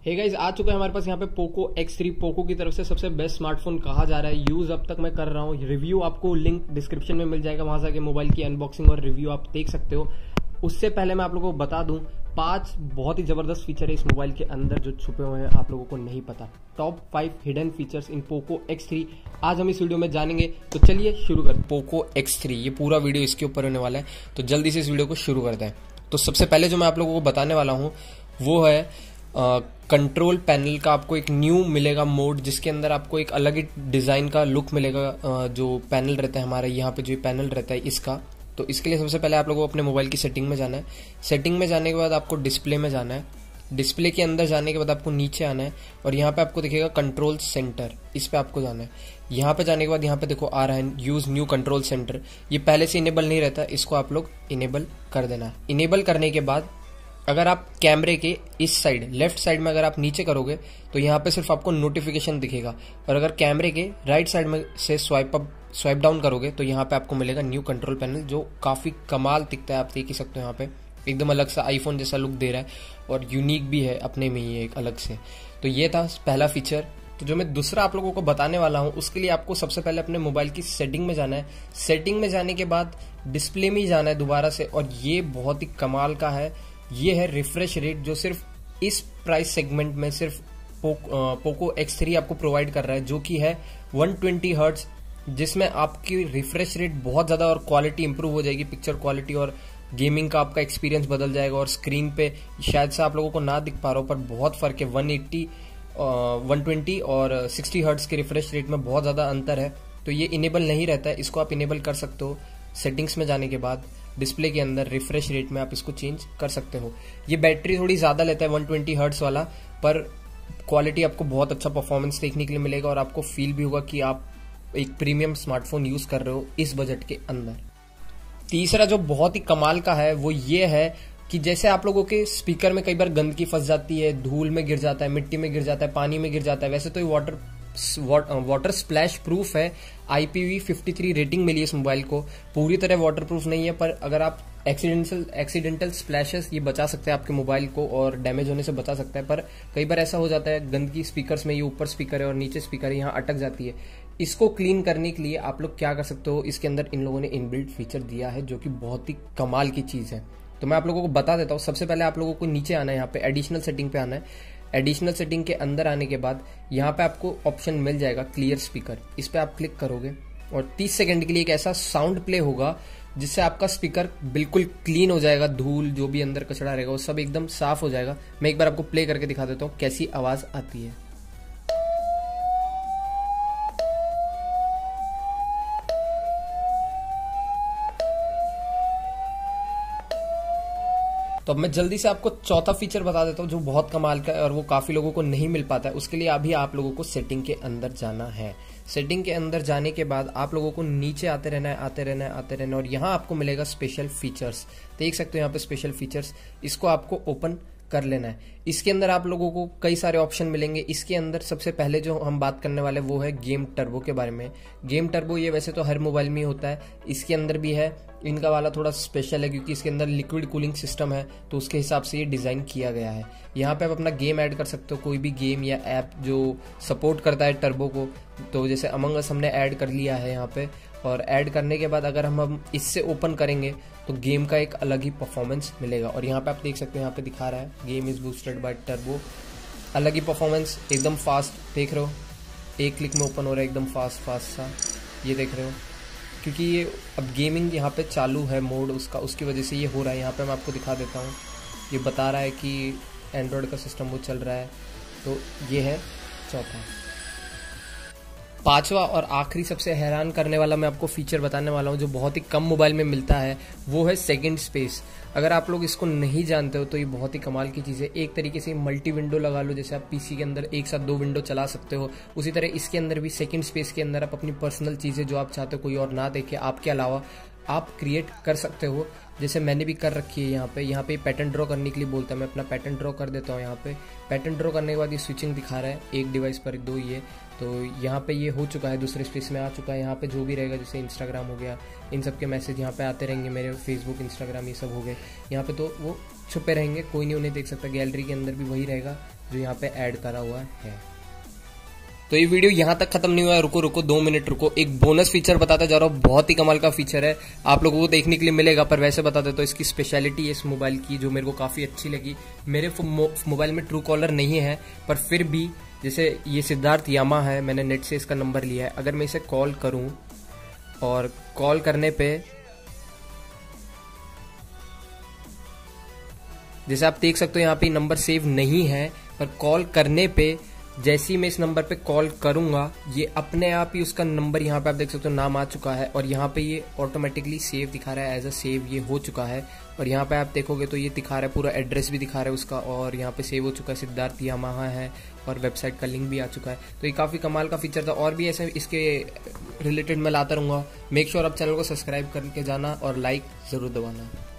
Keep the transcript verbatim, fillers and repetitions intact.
Hey guys, आ चुका है हमारे पास यहाँ पे पोको एक्स थ्री। पोको की तरफ से सबसे बेस्ट स्मार्टफोन कहा जा रहा है। यूज अब तक मैं कर रहा हूँ। रिव्यू आपको लिंक डिस्क्रिप्शन में मिल जाएगा, वहां से आके मोबाइल की अनबॉक्सिंग और रिव्यू आप देख सकते हो। उससे पहले मैं आप लोगों को बता दूं, पांच बहुत ही जबरदस्त फीचर है इस मोबाइल के अंदर जो छुपे हुए हैं, आप लोगों को नहीं पता। Top five hidden features in Poco X three आज हम इस वीडियो में जानेंगे। तो चलिए शुरू करते हैं। पोको एक्स थ्री, ये पूरा वीडियो इसके ऊपर होने वाला है, तो जल्दी से इस वीडियो को शुरू करते हैं। तो सबसे पहले जो मैं आप लोगों को बताने वाला हूँ वो है कंट्रोल uh, पैनल का आपको एक न्यू मिलेगा मोड, जिसके अंदर आपको एक अलग ही डिजाइन का लुक मिलेगा। uh, जो पैनल रहता है हमारा यहाँ पे, जो पैनल रहता है इसका, तो इसके लिए सबसे पहले आप लोगों को अपने मोबाइल की सेटिंग में जाना है। सेटिंग में जाने के बाद आपको डिस्प्ले में जाना है। डिस्प्ले के अंदर जाने के बाद आपको नीचे आना है और यहाँ पे आपको दिखेगा कंट्रोल सेंटर, इस पे आपको जाना है। यहाँ पे जाने के बाद यहाँ पे देखो आ रहा है यूज न्यू कंट्रोल सेंटर। ये पहले से इनेबल नहीं रहता, इसको आप लोग इनेबल कर देना है। इनेबल करने के बाद अगर आप कैमरे के इस साइड लेफ्ट साइड में अगर आप नीचे करोगे तो यहाँ पे सिर्फ आपको नोटिफिकेशन दिखेगा, और अगर कैमरे के राइट साइड में से स्वाइप अप स्वाइप डाउन करोगे तो यहाँ पे आपको मिलेगा न्यू कंट्रोल पैनल, जो काफी कमाल दिखता है। आप देख ही सकते हो, यहाँ पे एकदम अलग सा आईफोन जैसा लुक दे रहा है और यूनिक भी है अपने में ही एक अलग से। तो ये था पहला फीचर। तो जो मैं दूसरा आप लोगों को बताने वाला हूँ, उसके लिए आपको सबसे पहले अपने मोबाइल की सेटिंग में जाना है। सेटिंग में जाने के बाद डिस्प्ले में ही जाना है दोबारा से, और ये बहुत ही कमाल का है। ये है रिफ्रेश रेट, जो सिर्फ इस प्राइस सेगमेंट में सिर्फ पोको, पोको एक्स थ्री आपको प्रोवाइड कर रहा है, जो कि है वन ट्वेंटी हर्ट्ज, जिसमें आपकी रिफ्रेश रेट बहुत ज्यादा और क्वालिटी इंप्रूव हो जाएगी, पिक्चर क्वालिटी और गेमिंग का आपका एक्सपीरियंस बदल जाएगा। और स्क्रीन पे शायद से आप लोगों को ना दिख पा रहा हो, पर बहुत फर्क है। वन एट्टी वन ट्वेंटी और सिक्सटी हर्ट्ज के रिफ्रेश रेट में बहुत ज्यादा अंतर है। तो ये इनेबल नहीं रहता है, इसको आप इनेबल कर सकते हो। सेटिंग्स में जाने के बाद डिस्प्ले के अंदर रिफ्रेश रेट में आप इसको चेंज कर सकते हो। ये बैटरी थोड़ी ज्यादा लेता है वन ट्वेंटी हर्ट्ज वाला, पर क्वालिटी आपको बहुत अच्छा परफॉर्मेंस देखने के लिए मिलेगा, और आपको फील भी होगा कि आप एक प्रीमियम स्मार्टफोन यूज कर रहे हो इस बजट के अंदर। तीसरा जो बहुत ही कमाल का है वो ये है कि जैसे आप लोगों के स्पीकर में कई बार गंदगी फंस जाती है, धूल में गिर जाता है, मिट्टी में गिर जाता है, पानी में गिर जाता है, वैसे तो ये वाटर वाटर स्प्लैश प्रूफ है। I P V fifty three rating मिली है इस मोबाइल को। पूरी तरह वाटर प्रूफ नहीं है, पर अगर आप एक्सीडेंटल एक्सीडेंटल स्प्लैशेस ये बचा सकते हैं आपके मोबाइल को, और डैमेज होने से बचा सकता है। पर कई बार ऐसा हो जाता है, गंदगी स्पीकर्स में, ये ऊपर स्पीकर है और नीचे स्पीकर है, यहाँ अटक जाती है। इसको क्लीन करने के लिए आप लोग क्या कर सकते हो, इसके अंदर इन लोगों ने इनबिल्ट फीचर दिया है, जो कि बहुत ही कमाल की चीज है। तो मैं आप लोगों को बता देता हूँ। सबसे पहले आप लोगों को नीचे आना है, यहाँ पे एडिशनल सेटिंग पे आना है। एडिशनल सेटिंग के अंदर आने के बाद यहाँ पे आपको ऑप्शन मिल जाएगा क्लियर स्पीकर, इस पे आप क्लिक करोगे और तीस सेकंड के लिए एक ऐसा साउंड प्ले होगा जिससे आपका स्पीकर बिल्कुल क्लीन हो जाएगा। धूल जो भी अंदर कचरा रहेगा वो सब एकदम साफ हो जाएगा। मैं एक बार आपको प्ले करके दिखा देता हूँ कैसी आवाज आती है। तो अब मैं जल्दी से आपको चौथा फीचर बता देता हूँ जो बहुत कमाल का है और वो काफी लोगों को नहीं मिल पाता है। उसके लिए अभी आप लोगों को सेटिंग के अंदर जाना है। सेटिंग के अंदर जाने के बाद आप लोगों को नीचे आते रहना है, आते रहना है, आते रहना है, और यहाँ आपको मिलेगा स्पेशल फीचर्स। देख सकते हो यहाँ पे स्पेशल फीचर्स, इसको आपको ओपन कर लेना है। इसके अंदर आप लोगों को कई सारे ऑप्शन मिलेंगे। इसके अंदर सबसे पहले जो हम बात करने वाले वो है गेम टर्बो के बारे में। गेम टर्बो ये वैसे तो हर मोबाइल में ही होता है, इसके अंदर भी है। इनका वाला थोड़ा स्पेशल है क्योंकि इसके अंदर लिक्विड कूलिंग सिस्टम है, तो उसके हिसाब से ये डिजाइन किया गया है। यहाँ पे आप अपना गेम ऐड कर सकते हो, कोई भी गेम या ऐप जो सपोर्ट करता है टर्बो को। तो जैसे अमंग अस हमने ऐड कर लिया है यहाँ पे, और ऐड करने के बाद अगर हम हम इससे ओपन करेंगे तो गेम का एक अलग ही परफॉर्मेंस मिलेगा। और यहाँ पे आप देख सकते हो, यहाँ पे दिखा रहा है game is boosted by turbo. अलग ही परफॉर्मेंस, एकदम फास्ट, देख रहे हो एक क्लिक में ओपन हो रहा है एकदम फास्ट फास्ट सा, ये देख रहे हो। क्योंकि ये अब गेमिंग यहाँ पे चालू है मोड उसका, उसकी वजह से ये हो रहा है। यहाँ पे मैं आपको दिखा देता हूँ, ये बता रहा है कि एंड्रॉयड का सिस्टम वो चल रहा है। तो ये है चौथा। पांचवा और आखिरी सबसे हैरान करने वाला मैं आपको फीचर बताने वाला हूँ जो बहुत ही कम मोबाइल में मिलता है, वो है सेकंड स्पेस। अगर आप लोग इसको नहीं जानते हो तो ये बहुत ही कमाल की चीज़ है। एक तरीके से मल्टी विंडो लगा लो, जैसे आप पीसी के अंदर एक साथ दो विंडो चला सकते हो, उसी तरह इसके अंदर भी सेकंड स्पेस के अंदर आप अपनी पर्सनल चीज़ें जो आप चाहते हो कोई और ना देखे आपके अलावा, आप क्रिएट कर सकते हो, जैसे मैंने भी कर रखी है। यहाँ पे यहाँ पे पैटर्न ड्रॉ करने के लिए बोलता है, मैं अपना पैटर्न ड्रॉ कर देता हूँ। यहाँ पे पैटर्न ड्रॉ करने के बाद ये स्विचिंग दिखा रहा है, एक डिवाइस पर दो ही है, तो यहाँ पे ये हो चुका है, दूसरे स्पेस में आ चुका है। यहाँ पे जो भी रहेगा, जैसे इंस्टाग्राम हो गया, इन सब के मैसेज यहाँ पे आते रहेंगे, मेरे फेसबुक, इंस्टाग्राम ये सब हो गए यहाँ पे, तो वो छुपे रहेंगे, कोई नहीं उन्हें देख सकता। गैलरी के अंदर भी वही रहेगा जो यहाँ पे ऐड करा हुआ है। तो ये वीडियो यहाँ तक खत्म नहीं हुआ है, रुको रुको दो मिनट रुको, एक बोनस फीचर बताता जा रहा हूँ, बहुत ही कमाल का फीचर है, आप लोगों को देखने के लिए मिलेगा। पर वैसे बता देता हूँ इसकी स्पेशलिटी है इस मोबाइल की, जो मेरे को काफी अच्छी लगी। मेरे मोबाइल में ट्रू कॉलर नहीं है, पर फिर भी जैसे ये सिद्धार्थ यामा है, मैंने नेट से इसका नंबर लिया है। अगर मैं इसे कॉल करूं और कॉल करने पे जैसे आप देख सकते हो यहाँ पे नंबर सेव नहीं है, पर कॉल करने पे जैसे ही मैं इस नंबर पे कॉल करूंगा, ये अपने आप ही उसका नंबर यहाँ पे आप देख सकते हो नाम आ चुका है, और यहाँ पे ये ऑटोमेटिकली सेव दिखा रहा है, एज अ सेव ये हो चुका है। और यहाँ पे आप देखोगे तो ये दिखा रहा है, पूरा एड्रेस भी दिखा रहा है उसका, और यहाँ पे सेव हो चुका है, सिद्धार्थ यामाहा है, और वेबसाइट का लिंक भी आ चुका है। तो ये काफी कमाल का फीचर था, और भी ऐसे इसके रिलेटेड मैं लाता रहूंगा। मेक श्योर आप चैनल को सब्सक्राइब करके जाना और लाइक जरूर दबाना।